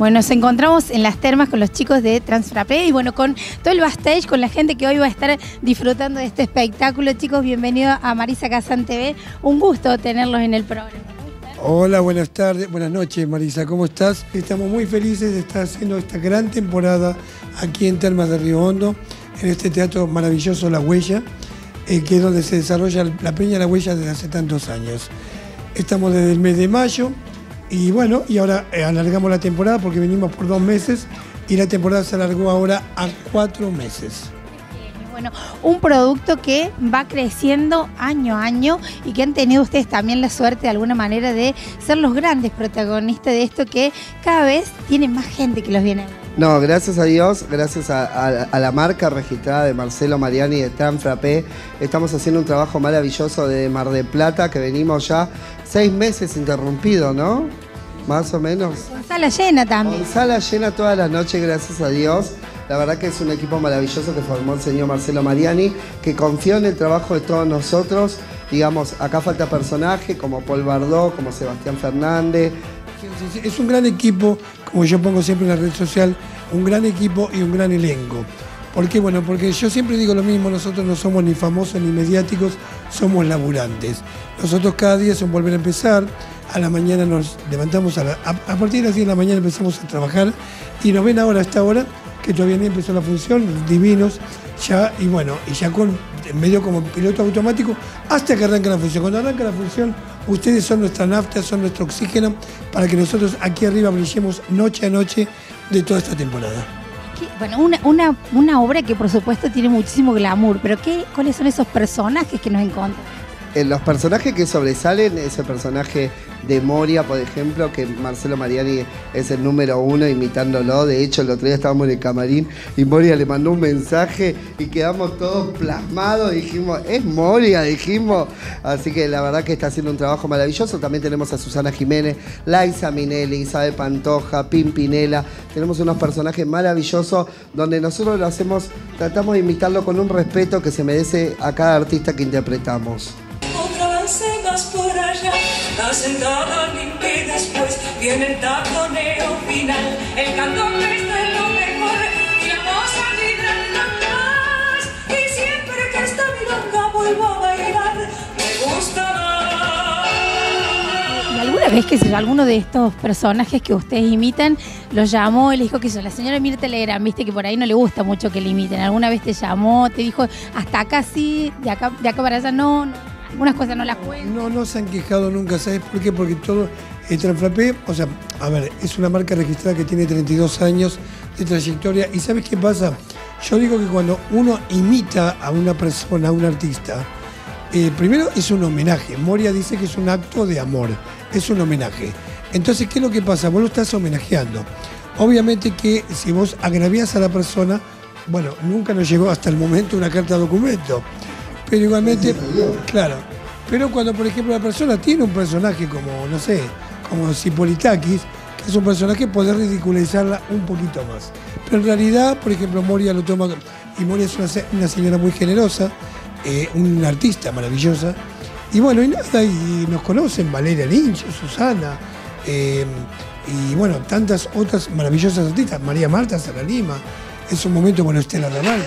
Bueno, nos encontramos en las termas con los chicos de Transfrappé y bueno, con todo el backstage, con la gente que hoy va a estar disfrutando de este espectáculo. Chicos, bienvenidos a Marisa Kazan TV. Un gusto tenerlos en el programa. Hola, buenas tardes, buenas noches Marisa, ¿cómo estás? Estamos muy felices de estar haciendo esta gran temporada aquí en Termas de Río Hondo, en este teatro maravilloso La Huella, que es donde se desarrolla la Peña La Huella desde hace tantos años. Estamos desde el mes de mayo y bueno, y ahora alargamos la temporada porque venimos por 2 meses y la temporada se alargó ahora a 4 meses. Bueno, un producto que va creciendo año a año y que han tenido ustedes también la suerte de alguna manera de ser los grandes protagonistas de esto, que cada vez tiene más gente que los viene a ver. No, gracias a Dios, gracias a la marca registrada de Marcelo Mariani de Transfrappé, estamos haciendo un trabajo maravilloso de Mar del Plata, que venimos ya 6 meses interrumpidos, ¿no? Más o menos. Con sala llena también. Con sala llena todas las noches, gracias a Dios. La verdad que es un equipo maravilloso que formó el señor Marcelo Mariani, que confió en el trabajo de todos nosotros. Digamos, acá falta personaje como Paul Bardot, como Sebastián Fernández. Es un gran equipo, como yo pongo siempre en la red social, un gran equipo y un gran elenco. ¿Por qué? Bueno, porque yo siempre digo lo mismo, nosotros no somos ni famosos ni mediáticos, somos laburantes. Nosotros cada día es un volver a empezar, a la mañana nos levantamos, a partir de las 10 de la mañana empezamos a trabajar y nos ven ahora a esta hora, que todavía ni empezó la función, divinos, ya, y bueno, y ya con medio como piloto automático, hasta que arranca la función. Cuando arranca la función, ustedes son nuestra nafta, son nuestro oxígeno, para que nosotros aquí arriba brillemos noche a noche de toda esta temporada. Bueno, una obra que por supuesto tiene muchísimo glamour, pero ¿cuáles son esos personajes que nos encontramos? Los personajes que sobresalen, ese personaje de Moria, por ejemplo, que Marcelo Mariani es el número 1 imitándolo. De hecho, el otro día estábamos en el camarín y Moria le mandó un mensaje y quedamos todos plasmados. Dijimos, es Moria, dijimos. Así que la verdad que está haciendo un trabajo maravilloso. También tenemos a Susana Jiménez, Laisa Minelli, Isabel Pantoja, Pimpinela. Tenemos unos personajes maravillosos donde nosotros lo hacemos, tratamos de imitarlo con un respeto que se merece a cada artista que interpretamos. Más por allá, la sentada limpia y después viene el taconeo final. El cantón está en lo mejor y la moza vibrando más. Y siempre que esta milonga vuelvo a bailar, me gusta más. ¿Y alguna vez que alguno de estos personajes que ustedes imitan los llamó y le dijo que la señora Mirta Legrand, viste que por ahí no le gusta mucho que le imiten? ¿Alguna vez te llamó, te dijo hasta acá sí, de acá para allá no? Algunas cosas no las cuentan. No se han quejado nunca, ¿sabes por qué? Porque todo el Transfrappé, o sea, a ver, es una marca registrada que tiene 32 años de trayectoria. ¿Y sabes qué pasa? Yo digo que cuando uno imita a una persona, a un artista, primero es un homenaje. Moria dice que es un acto de amor, es un homenaje. Entonces, ¿qué es lo que pasa? Vos lo estás homenajeando. Obviamente que si vos agraviás a la persona, bueno, nunca nos llegó hasta el momento una carta de documento. Pero igualmente, claro, pero cuando por ejemplo la persona tiene un personaje como, no sé, como Cipolitakis, que es un personaje, poder ridiculizarla un poquito más. Pero en realidad, por ejemplo, Moria lo toma, y Moria es una señora muy generosa, una artista maravillosa, y bueno, y nada, y nos conocen, Valeria Lynch, Susana, y bueno, tantas otras maravillosas artistas, María Marta Serra Lima, es un momento, bueno, Estela Raval.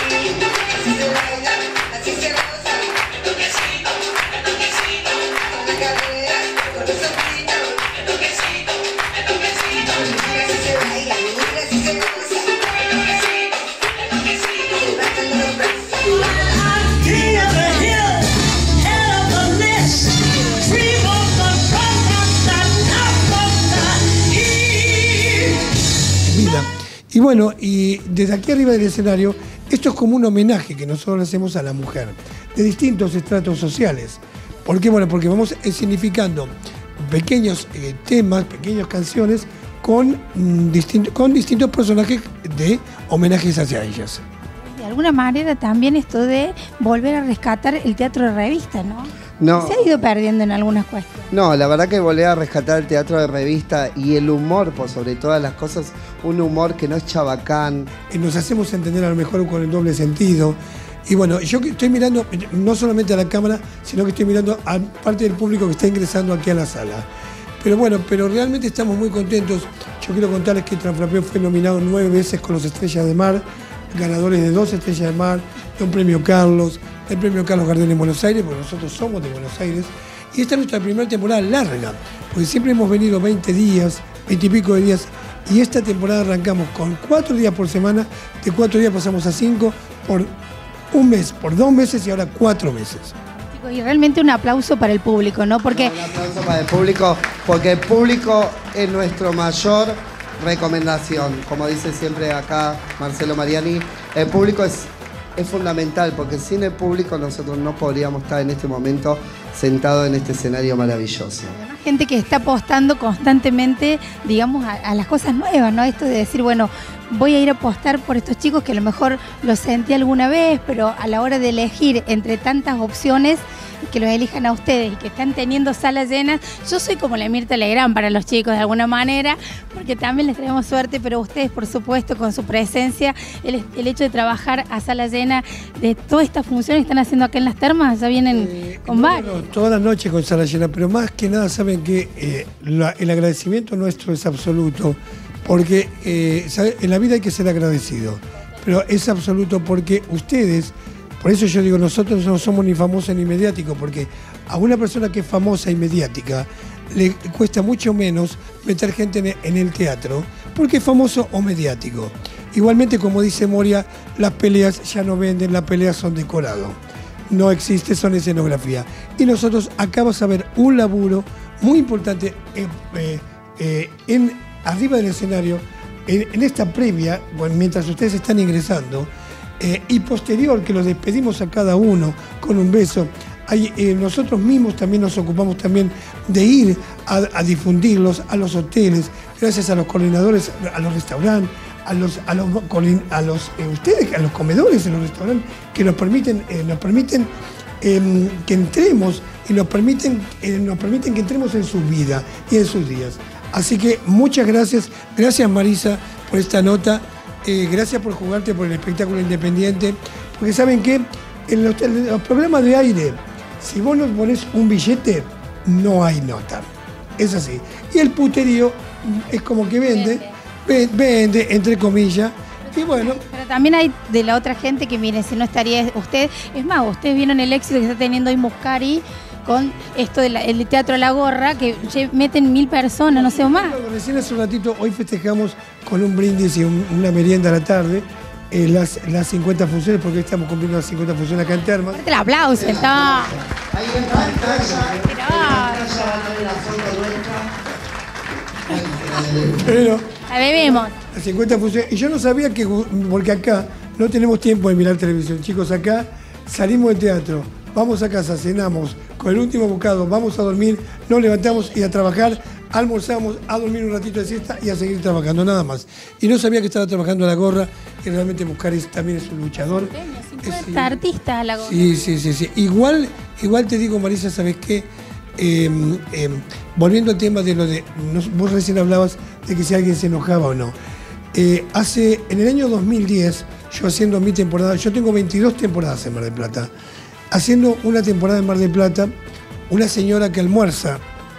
Y bueno, y desde aquí arriba del escenario, esto es como un homenaje que nosotros le hacemos a la mujer, de distintos estratos sociales. ¿Por qué? Bueno, porque vamos significando pequeños temas, pequeñas canciones con distintos personajes de homenajes hacia ellas. De alguna manera también esto de volver a rescatar el teatro de revista, ¿no? No. Se ha ido perdiendo en algunas cuestiones. No, la verdad que volver a rescatar el teatro de revista y el humor, por sobre todas las cosas, un humor que no es chabacán. Nos hacemos entender a lo mejor con el doble sentido. Y bueno, yo que estoy mirando no solamente a la cámara, sino que estoy mirando a parte del público que está ingresando aquí a la sala. Pero bueno, realmente estamos muy contentos. yo quiero contarles que Tranfrapé fue nominado 9 veces con los Estrellas de Mar, ganadores de 2 Estrellas de Mar, de un premio Carlos, el premio Carlos Gardel en Buenos Aires, porque nosotros somos de Buenos Aires. Y esta es nuestra primera temporada larga, porque siempre hemos venido 20 días, 20 y pico de días, y esta temporada arrancamos con 4 días por semana, de 4 días pasamos a 5 por un mes, por 2 meses y ahora 4 meses. Y realmente un aplauso para el público, ¿no? Porque Un aplauso para el público, porque el público es nuestra mayor recomendación. Como dice siempre acá Marcelo Mariani, el público es fundamental, porque sin el público nosotros no podríamos estar en este momento sentados en este escenario maravilloso. gente que está apostando constantemente, digamos, a las cosas nuevas, ¿no? Esto de decir, bueno, voy a ir a apostar por estos chicos que a lo mejor los sentí alguna vez, pero a la hora de elegir entre tantas opciones, que los elijan a ustedes y que están teniendo salas llenas. Yo soy como la Mirta Legrand para los chicos de alguna manera, porque también les traemos suerte, pero ustedes, por supuesto, con su presencia, el hecho de trabajar a sala llena, de todas estas funciones que están haciendo acá en las termas, ya vienen con varios. No, toda la noche con sala llena, pero más que nada saben que el agradecimiento nuestro es absoluto, porque en la vida hay que ser agradecido, pero es absoluto porque ustedes. Por eso yo digo, nosotros no somos ni famosos ni mediáticos, porque a una persona que es famosa y mediática le cuesta mucho menos meter gente en el teatro, porque es famoso o mediático. Igualmente, como dice Moria, las peleas ya no venden, las peleas son decorado. No existe, son escenografía. Y nosotros acá vas a ver un laburo muy importante arriba del escenario, en esta previa, bueno, mientras ustedes están ingresando, y posterior, que los despedimos a cada uno con un beso. Nosotros mismos también nos ocupamos también de ir a difundirlos a los hoteles, gracias a los coordinadores, a los restaurantes, a los comedores en los restaurantes, que nos permiten que entremos y nos permiten que entremos en su vida y en sus días. Así que muchas gracias Marisa por esta nota. Gracias por jugarte por el espectáculo independiente, porque saben que en los programas de aire, si vos no pones un billete, no hay nota. Es así. Y el puterío es como que vende entre comillas. Y bueno. Pero también hay de la otra gente que, miren, si no estaría usted, es más, ustedes vieron el éxito que está teniendo hoy Muscari con esto del Teatro La Gorra, que meten 1000 personas, no sé o más. Recién hace un ratito, hoy festejamos con un brindis y una merienda a la tarde, las 50 funciones, porque hoy estamos cumpliendo las 50 funciones acá en Termas. El aplauso, está. Ahí en pantalla. Pero La bebemos. las 50 funciones. Y yo no sabía que, porque acá no tenemos tiempo de mirar televisión. Chicos, acá salimos del teatro, vamos a casa, cenamos, con el último bocado vamos a dormir, nos levantamos y a trabajar, almorzamos, a dormir un ratito de siesta y a seguir trabajando, nada más. Y no sabía que estaba trabajando a La Gorra, que realmente Muscari también es un luchador. Es artista La Gorra. Sí. Igual te digo, Marisa, ¿sabes qué? Volviendo al tema de lo de... vos recién hablabas de que si alguien se enojaba o no. En el año 2010, yo haciendo mi temporada, yo tengo 22 temporadas en Mar del Plata, haciendo una temporada en Mar del Plata, una señora que almuerza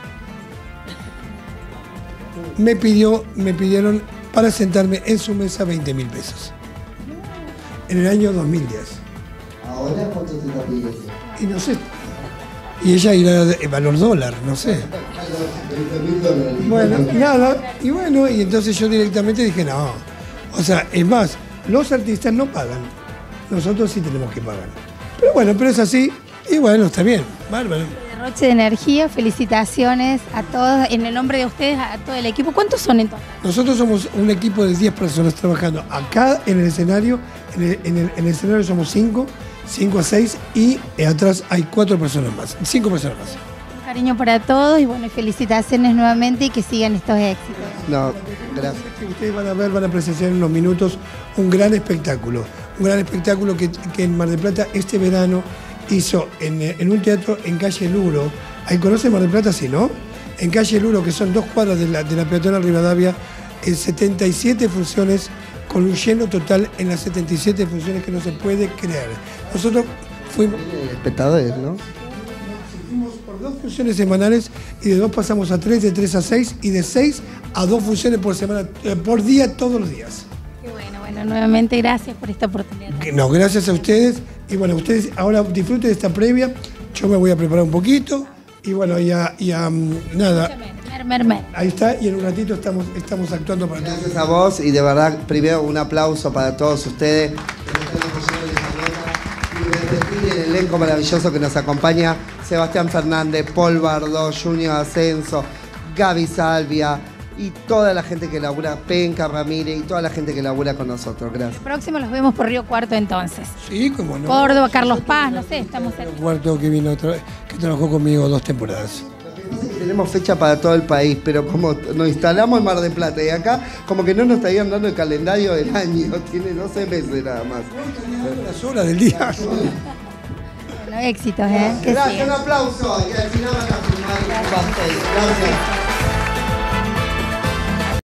me pidieron para sentarme en su mesa 20.000 pesos. En el año 2010. ¿Ahora cuánto te está pidiendo? Y no sé. Y ella irá de valor dólar, no sé. $20.000. Bueno, nada. Y bueno, y entonces yo directamente dije, no. O sea, es más, los artistas no pagan. Nosotros sí tenemos que pagar. Pero es así. Y bueno, está bien. Bárbaro. Derroche de energía, felicitaciones a todos, en el nombre de ustedes, a todo el equipo. ¿Cuántos son entonces? Nosotros somos un equipo de 10 personas trabajando acá en el escenario. En el escenario somos 5 a 6 y atrás hay 4 personas más, 5 personas más. Un cariño para todos y bueno, felicitaciones nuevamente y que sigan estos éxitos. No, gracias. Ustedes van a presenciar en unos minutos un gran espectáculo que en Mar del Plata este verano hizo en un teatro en calle Luro. ¿Ahí conocen Mar del Plata? Sí, ¿no? En calle Luro, que son 2 cuadras de la peatonal Rivadavia, 77 funciones con un lleno total en las 77 funciones que no se puede creer. Nosotros fuimos... Espectadores, ¿no? Nos sentimos por 2 funciones semanales y de 2 pasamos a 3, de 3 a 6 y de 6 a 2 funciones por semana, por día, todos los días. Qué bueno, nuevamente gracias por esta oportunidad. No, gracias a ustedes. Y bueno, ustedes ahora disfruten de esta previa. Yo me voy a preparar un poquito. Y bueno, nada. Ahí está, y en un ratito estamos actuando para todos. Gracias a vos y de verdad, primero un aplauso para todos ustedes. Y el elenco maravilloso que nos acompaña, Sebastián Fernández, Paul Bardot, Junior Ascenso, Gaby Salvia y toda la gente que labura, Penca Ramírez y toda la gente que labura con nosotros. Gracias. El próximo los vemos por Río Cuarto entonces. Sí, cómo no. Córdoba, Carlos Paz, no sé, estamos cerca. Río Cuarto que vino que trabajó conmigo 2 temporadas. Tenemos fecha para todo el país, pero como nos instalamos en Mar del Plata y acá como que no nos estarían dando el calendario del año, tiene 12 meses nada más. Las horas del día. Bueno, éxitos, Gracias, un aplauso. Y al final van a firmar un pastel. Gracias.